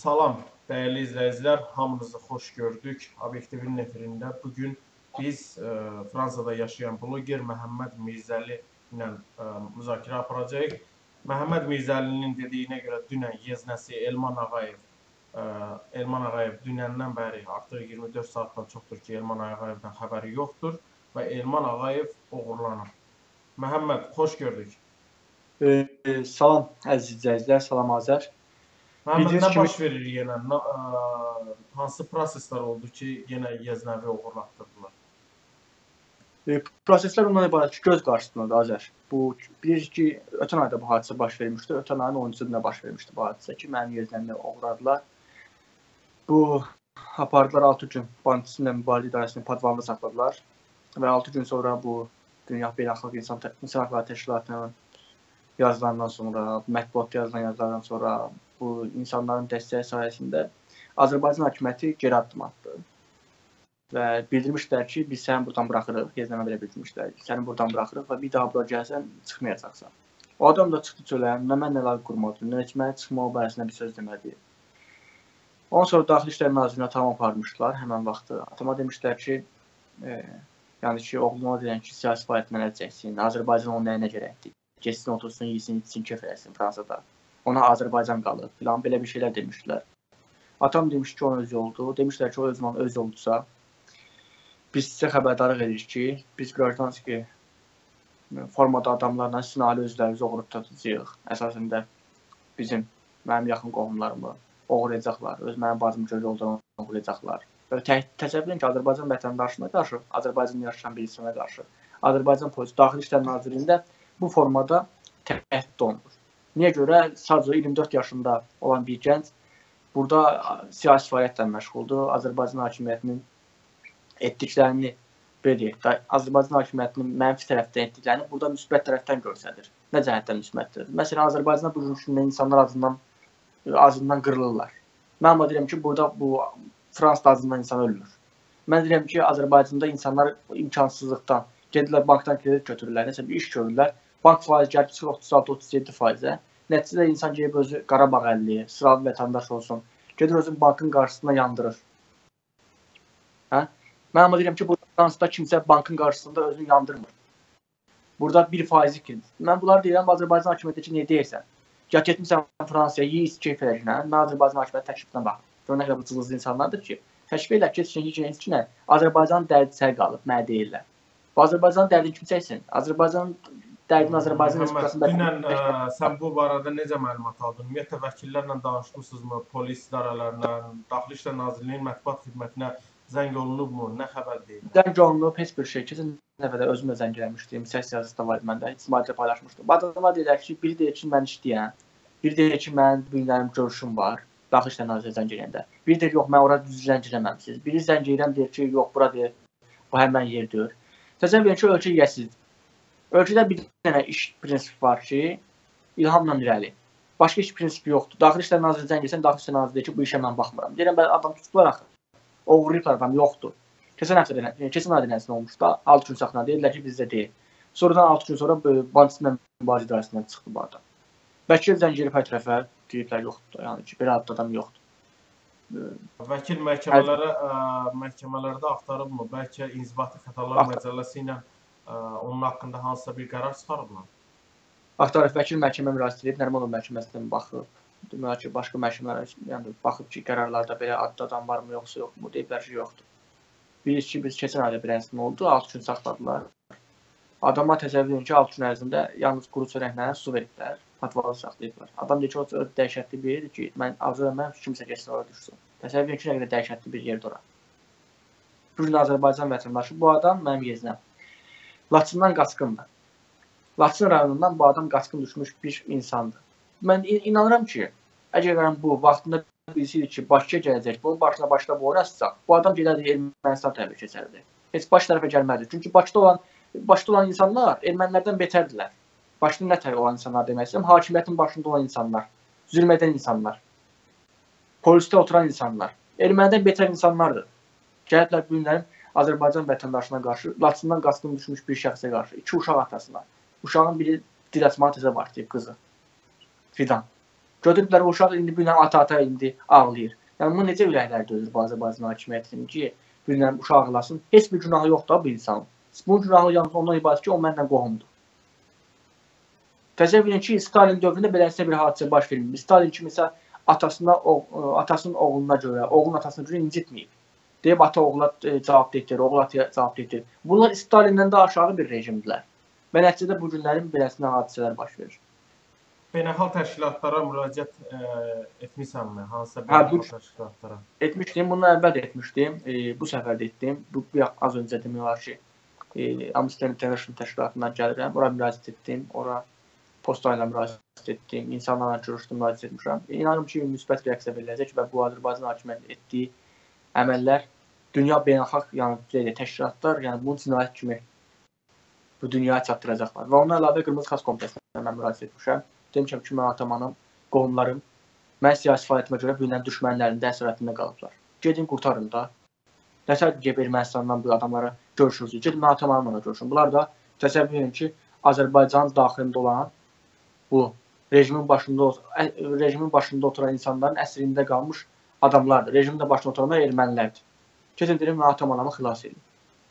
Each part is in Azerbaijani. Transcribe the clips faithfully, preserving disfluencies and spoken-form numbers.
Salam, dəyərli izləyicilər, hamınızı xoş gördük. Obyektivin efirində bugün biz ə, Fransada yaşayan bloger Məhəmməd Mirzəli ilə ə, müzakirə aparacağıq. Məhəmməd Mirzəlinin dediyinə görə dünən yeznəsi Elman Ağayev, ə, Elman Ağayev dünəndən bəri artıq iyirmi dörd saatdan çoxdur ki, Elman Ağayevdən xəbəri yoxdur və Elman Ağayev oğurlanıb. Məhəmməd, xoş gördük. E, salam əziz izləyicilər, salam Azər. Məhəmməd, nə baş verir yenə? Nə, ə, hansı proseslər oldu ki, yenə yeznəvi oğurlatdırdılar? E, proseslər ondan ibarət ki, göz qarşısındadır Azər. Bu, bilirik ki, ötən ayda bu hadisə baş vermişdi. Ötən ayın onuncu baş vermişdi bu hadisə ki, mənim yeznəmini oğurladılar. Bu, apardılar altı gün Bandisinlə Mübarizə İdarəsinin padvanında saxladılar. Və altı gün sonra bu, Dünya Beynəlxalq İnsan, İnsan Haqları Təşkilatının yazılarından sonra, mətbuatda yazılan yazılardan sonra bu insanların dəstəyi sayəsində Azərbaycan hakimiyyəti geri addım atdı. Və bildirmişlər ki, biz səni buradan buraxırıq, yeznəmə belə bildirmişlər ki, səni buradan buraxırıq və bir daha bura gəlsən, çıxmayacaqsan. O adam da çıxdı çölə, nə mən nələr qurmadı, nə heç mənə çıxma o barəsində bir söz demədi. Ondan sonra Daxili İşlər Nazirinə tam aparmışdılar həmən vaxtı. Atama demişlər ki, e, yəni ki, oğluna deyən ki, siyasi fəaliyyətindən əl çəksin, Azərbaycan onun nəyinə gərəkdir, geçsin, otursun, yesin, içsin, kef eləsin Fransada. Ona Azərbaycan qalır filan, belə bir şeylər demişdilər. Atam demiş ki, onun öz yoldur. Demişlər ki, o özünün öz yoludursa, biz sizə xəbərdarlıq edirik ki, biz Qrajdanski formada adamlarla sizin ailə özlərinizi oğurub tutacağıq. Əsasında bizim, mənim yaxın qohumlarımı oğurlayacaqlar, öz mənim bacım gözü olduğunu oğurlayacaqlar. Böyle tə təsəvvür edin ki, Azərbaycan vətəndaşına qarşı, Azərbaycanda yaşayan bir insana qarşı, Azərbaycan polisi Daxili İşlər Nazirliyində bu formada təhdid olunur. Niyə görə? Sadəcə iyirmi dörd yaşında olan bir gənc burada siyasi fəaliyyətlə məşğuldur. Azərbaycan hakimiyyətinin etdiklərini, belə deyək, Azərbaycan hakimiyyətinin mənfi tərəfdən etdiklərini burada müsbət tərəfdən göstərir. Nə cəhətdən müsbətdir? Məsələn, Azərbaycanda bu gün insanlar azından, azından qırılırlar. Mən amma deyirəm ki, burada bu Fransada azından insan ölmür. Mən deyirəm ki, Azərbaycanda insanlar imkansızlıqdan gedirlər, bankdan kredit götürürlər, nəsə bir iş görürlər. Bank faizi gəlib çıxır otuz altı otuz yeddi faizə. Nəticədə insan gəlib özü Qarabağ əlli, sıralı vətəndaş olsun. Gedir özün bankın qarşısında yandırır. Hə? Mən amma deyirəm ki, burada Fransada kimsə bankın qarşısında özünü yandırmır. Burada bir faizi kredit. Mən bunları deyirəm, Azərbaycan hakimiyyəti ki, niyə deyirsən? Ya getmişsən Fransaya, yiyis keyf eləyinə, mən Azərbaycan hakimiyyəti təklifdən baxım. Gör nə qədər cılızlı insanlardır ki, təşkil elək ki, heç ki, nə? Azərbaycanın dərdi çəl qalıb, mənə deyirlər. Bu Azərbaycanın dərdini kim çəksin? Azərbaycanın dərdini Azərbaycan Respublikasında... Dünən ə, sən bu barədə necə məlumat aldın? Ümumiyyətlə, vəkillərlə danışmışsınızmı? Polis idarələrlə, Daxili İşlər Nazirliyinin mətbuat xidmətinə zəng olunubmu? Nə xəbər deyil? Zəng olunub, heç bir şey. Keçən dəfədə özümlə zəng eləmişdim. Səs yazısı da var məndə. İctimaiyyətlə paylaşmışdım. Adamlar deyirlər ki, biri deyir ki, mən işləyəm. Biri deyir ki, mənim bu günlərim görüşüm var. Daxili İşlər Nazirliyi zəng eləyəndə. Biri deyir, yox, mən ora düz zəng eləməmişsiniz. Biri zəng eləyəm, deyir ki, yox, bura deyir, bu həmən yerdir. Təsəvvür edin ki, ölkə yiyəsizdir. Ölkədə bir dənə iş prinsipi var ki, ilhamla irəli. Başqa iş prinsipi yoxdur. Daxili İşlər Nazirliyi zəng etsən, Daxili İşlər Nazirliyi deyir ki, bu işə mən baxmıram. Deyirəm, adam tutublar axı. Oğurlayıblar adam, yoxdur. Keçən həftə keçən ayda nəsə olmuş da, altı gün saxlandı. Deyirlər ki, bizdə deyil. Sonradan altı gün sonra Bandisinlə Mübarizə İdarəsindən çıxdı bu adam. Vəkil zəng eləyib hər tərəfə, deyiblər, yoxdur. Yəni ki, belə adlı adam yoxdur. Vəkil məhkəmələrə, ə, məhkəmələrdə axtarıbmı? Bəlkə İnzibati Xətalar Məcəlləsi ilə ə, onun haqqında hansısa bir qərar çıxarıblar? Axtarıb, vəkil məhkəmə müraciət edib, Nərimanov məhkəməsindən baxıb. Demək ki, başqa məhkəmələr yəni, baxıb ki, qərarlarda belə adlı adam varmı, yoxsa yoxmu? Deyiblər ki, yoxdur. Bilirik ki, biz keçən ayda bilənsin oldu, altı gün saxladılar. Adama təsəvvür edin ki, altı gün ərzində yalnız quru çörəklə su veriblər, patvalı saxlayıblar. Adam deyir ki, o öz dəhşətli bir yerdir ki, mən arzu edəm kimsə keçsin ora düşsün. Təsəvvür edin ki, nə qədər dəhşətli bir yerdir ora. Bu gün Azərbaycan vətəndaşı, bu adam mənim yeznəm. Laçından qaçqındır. Laçın rayonundan bu adam qaçqın düşmüş bir insandır. Mən inanıram ki, əgər bu vaxtında bilsəydik ki, Bakıya gələcək, bunun başına başda bu orasısa, bu adam gedərdi Ermənistan tərəfə keçərdi. Heç baş tərəfə gəlmədi. Çünki Bakıda olan, Bakıda olan insanlar ermənilərdən betərdirlər. Bakıda nə tərəfə olan insanlar demək istəyirəm, hakimiyyətin başında olan insanlar, zülm edən insanlar, polisdə oturan insanlar, ermənidən betər insanlardır. Gəliblər bu günlərin Azərbaycan vətəndaşına qarşı, Laçından qaçqın düşmüş bir şəxsə qarşı, iki uşaq atasına. Uşağın biri dil açmağı tezə başlayıb, qızı. Fidan. Götürüblər o uşaq indi bir ata-ata indi ağlayır. Yəni bu necə ürəklər dözür bu Azərbaycan hakimiyyətinin ki, bir dənə uşaq ağlasın. Heç bir günahı yoxdur bu insanın. Bunun günahı yalnız ondan ibarət ki, o mənlə qohumdur. Təsəvvür edin ki, Stalin dövründə beləsinə bir hadisə baş vermir. Stalin kimisə atasına, atasının oğluna görə, oğlun atasına görə incitməyib. Deyib ata oğula cavab deyir, oğul ataya cavab deyir. Bunlar Stalindən də aşağı bir rejimdilər. Və nəticədə bu günlərin beləsinə hadisələr baş verir. Beynəlxalq təşkilatlara müraciət e, etmisənmi? Hansısa beynəlxalq təşkilatlara? Etmişdim. Bundan əvvəl də etmişdim. E, bu səfər də etdim. Bu bir az öncə demək olar ki, e, Amnesty International təşkilatından gəlirəm. Ora müraciət etdim. Ora posta ilə müraciət etdim. İnsanlarla görüşdüm, müraciət etmişəm. E, inanırım ki, müsbət reaksiya veriləcək və bu Azərbaycan hakimiyyəti etdiyi əməllər dünya beynəlxalq yəni təşkilatlar, yəni bunu cinayət kimi bu dünyaya çatdıracaqlar. Və ondan əlavə Qırmızı Xaç Komitəsinə mən müraciət etmişəm. Demişəm ki, mən atamanım, qohumlarım, mən siyasi fəaliyyətimə görə bir ildən düşmənlərində əsarətində qalıblar. Gedin, qurtarın da. Nəsər ki, Ermənistandan bu adamlara görüşürsünüz. Gedin, mən atamanımla görüşün. Bunlar da təsəvvür edin ki, Azərbaycanın daxilində olan bu rejimin başında, rejimin başında oturan insanların əsrində qalmış adamlardır. Rejimin də başında oturanlar ermənilərdir. Gedin, deyim, mən atamanımı xilas edin.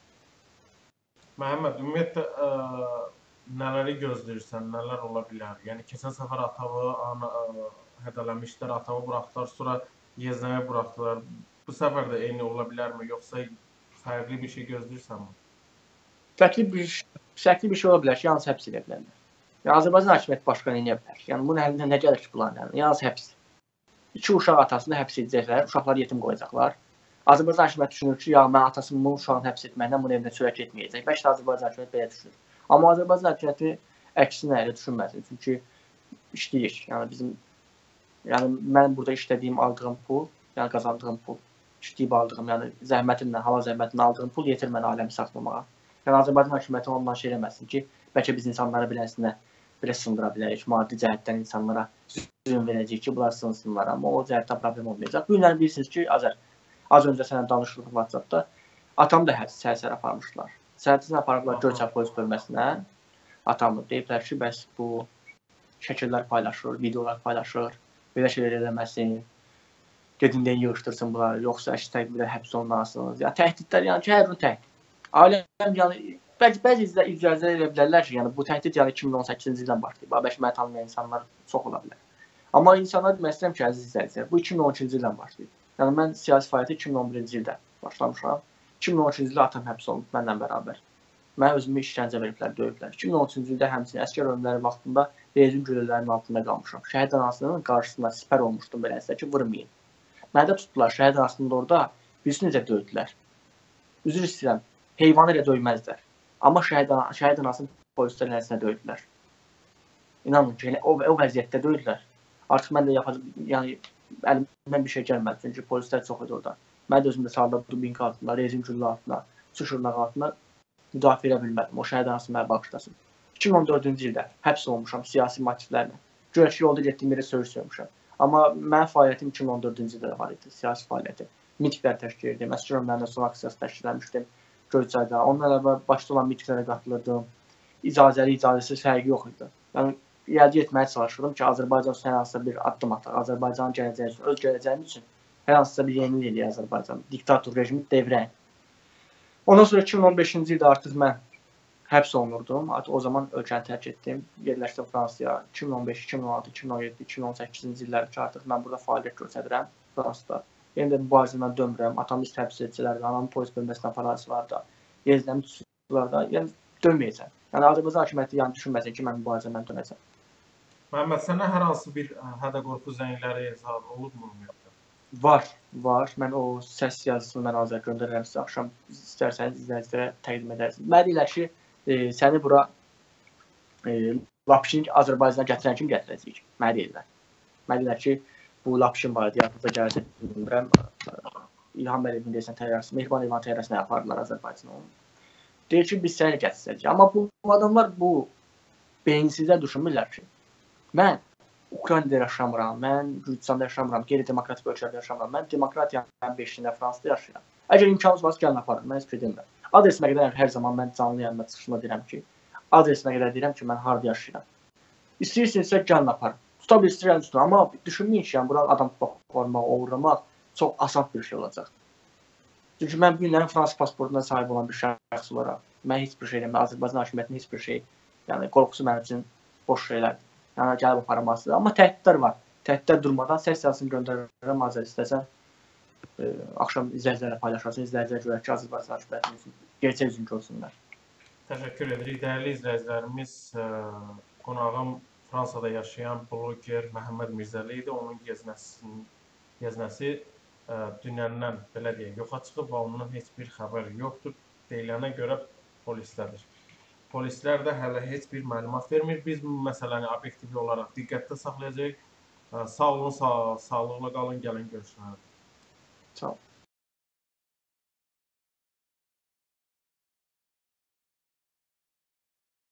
Məhəmməd, ümumiyyətlə ə, nələri gözləyirsən, nələr ola bilər? Yəni, keçən səfər Atavı ə, hədələmişlər, Atavı buraxdılar, sonra Yeznəyə buraxdılar. Bu səfər də eyni ola bilərmi, yoxsa fərqli bir şey gözləyirsənmi? Fərqli bir, fərqli bir şey ola bilər ki, yalnız həbs edə bilərlər. Yəni, Azərbaycan hakimiyyəti başqanı eləyə bilər. Yəni, bunun əlindən nə gəlir ki, bunların? Yalnız həbs. İki uşaq atasını həbs edəcəklər, uşaqları yetim qoyacaqlar. Azərbaycan hakimiyyəti düşünür ki, ya mən atasının bunu uşağını həbs etməklə bunu evdə sürət etməyəcək. Bəlkə də Azərbaycan hakimiyyəti belə düşünür. Amma Azərbaycan hakimiyyəti əksinə elə düşünməsin. Çünki işləyir. Yəni bizim yəni mən burada işlədiyim, aldığım pul, yəni qazandığım pul, işləyib aldığım, yəni zəhmətimlə, hava zəhmətimlə aldığım pul yetir mənə aləmi saxlamağa. Yəni Azərbaycan hakimiyyəti ondan şey eləməsin ki, bəlkə biz insanlara beləsinə belə sındıra bilərik, maddi cəhətdən insanlara zülm verəcəyik ki, bunlar sınsınlar, amma o cəhətdən problem olmayacaq. Bu günlər bilirsiniz ki, Azər, az öncə sənə danışdıq WhatsAppda, atam da səhər-səhər aparmışlar. Səhərçisini aparıblar Göyçay polis bölməsinə, atamı deyiblər ki, bəs bu şəkillər paylaşır, videolar paylaşır, belə şeylər eləməsin, gedin deyin yığışdırsın bunları, yoxsa əks təqdirdə həbs olunasınız. Yəni təhdidlər, yəni ki, hər gün təhdid. Ailəm, yəni bəzi bəzi icazə elə bilərlər ki, yəni bu təhdid yəni iki min on səkkizinci ildən başlayıb. Bəlkə məni tanımayan insanlar çox ola bilər. Amma insanlar demək istəyirəm ki, əziz izləyicilər, bu iki min on ikinci ildən başlayıb. Yəni mən siyasi fəaliyyətə iki min on birinci ildə başlamışam. iki min on ikinci ildə atam həbs olunub mənlə bərabər. Mən özümü işgəncə veriblər, döyüblər. iki min on üçüncü ildə həmçinin əsgər ölümləri vaxtında rejim güllələrinin altında qalmışam. Şəhid anasının qarşısında sipər olmuşdum beləsə ki, vurmayın. Məni də tutdular şəhid anasının orada, birisi necə döydülər. Üzr istəyirəm, heyvanı elə döyməzlər. Amma şəhid, şəhid anasının polislərin əlisinə döydülər. İnanın ki, o, o vəziyyətdə döydülər. Artıq mən də yapacaq, yəni əlimdən bir şey gəlmədi, çünki polislər çox idi orada. Mən də özümdə sağda dubinka altında, rejim güllə altında, sıçırlaq altında müdafiə edə bilmədim. O şəhid anası mənə bağışlasın. iki min on dördüncü ildə həbs olmuşam siyasi motivlərlə. Görək ki, yolda getdiyim yerə söyüş söymüşəm. Amma mənim fəaliyyətim iki min on dördüncü ildə var idi, siyasi fəaliyyəti. Mitinglər təşkil edirdim, əsgər ölümlərindən son aksiyası təşkil etmişdim Göyçayda. Ondan əvvəl başda olan mitinglərə qatılırdım. İcazəli, icazəsiz fərqi yox idi. Yəni, əldə etməyə çalışırdım ki, Azərbaycan üçün hər hansısa bir addım ataq, Azərbaycanın gələcəyi üçün, öz gələcəyimiz üçün hər hansısa bir yenilik eləyir Azərbaycan, diktator rejimi devrəyin. Ondan sonra iki min on beşinci ildə artıq mən həbs olunurdum. O zaman ölkəni tərk etdim, yerləşdim Fransaya. iki min on beş, iki min on altı, iki min on yeddi, iki min on səkkizinci illər ki, artıq mən burada fəaliyyət göstərirəm Fransada. Yenə də mübarizədən dönmürəm, atamı üst həbs edicilərdə, anamın polis bölməsinə aparası var da, yeznəmi tutuqlar da, yəni dönməyəcəm. Yəni Azərbaycan hakimiyyəti yəni düşünməsin ki, mən mübarizədən dönəcəm. Məhəmməd, sənə hər hansı bir hədə-qorxu zəngləri hesab olubmu ümumiyyətlə? Var, var. Mən o səs yazısını mən hazır göndərirəm sizə. Axşam istərsəniz izləyicilərə təqdim edərsiniz. Mənə deyirlər ki, e, səni bura e, Lapşini Azərbaycana gətirən kim gətirəcəyik? Mənə deyirlər. Mənə deyirlər ki, bu Lapşin var, diyatımıza gələcək bilmirəm. İlham Əliyevin deyəsən təyyarəsi, Mehriban İlhan təyyarəsinə yaparlar Azərbaycana. Deyir ki, biz səni gətirəcəyik. Amma bu adamlar bu beyinsizdə düşünmürlər ki, mən Ukraynada yaşamıram, mən Gürcüstanda yaşamıram, qeyri-demokratik ölkələrdə yaşamıram. Mən demokratiyanın beşiyində Fransada yaşayıram. Əgər imkanınız varsa gəlin aparın, mən heç bir demirəm. Adresimə qədər hər zaman mən canlı yayında çıxışımda deyirəm ki, adresimə qədər deyirəm ki, mən harada yaşayıram. İstəyirsinizsə gəlin aparın. tuta bilirsən tutun. Amma düşünməyin ki, yəni bura adam tutmaq, oğurlamaq çox asan bir şey olacaq. Çünki mən bu günlərin Fransız pasportuna sahib olan bir şəxs olaraq, mən heç bir şey deməyəm, Azərbaycan hakimiyyətinin heç bir şey, yəni qorxusu mənim üçün boş şeylərdir. Yəni gəlib aparılması. Amma təhdidlər var. Təhdidlər durmadan sessiyasını göndərirəm, Azər istəsən e, axşam izləyicilərlə paylaşarsın, izləyicilər görək ki, Azərbaycan hakimiyyətinin gerçək üzünü görsünlər. Təşəkkür edirik. Dəyərli izləyicilərimiz, ə, qonağım Fransada yaşayan bloger Məhəmməd Mirzəli idi. Onun geznəsinin geznəsi ə, dünəndən belə deyək, yoxa çıxıb və ondan heç bir xəbər yoxdur. Deyilənə görə polislədir. Polislər də hələ heç bir məlumat vermir. Biz bu məsələni obyektiv olaraq diqqətdə saxlayacağıq. Ə, Sağ olun, sağ, sağlıqla qalın, gəlin görüşmək. Sağ ol.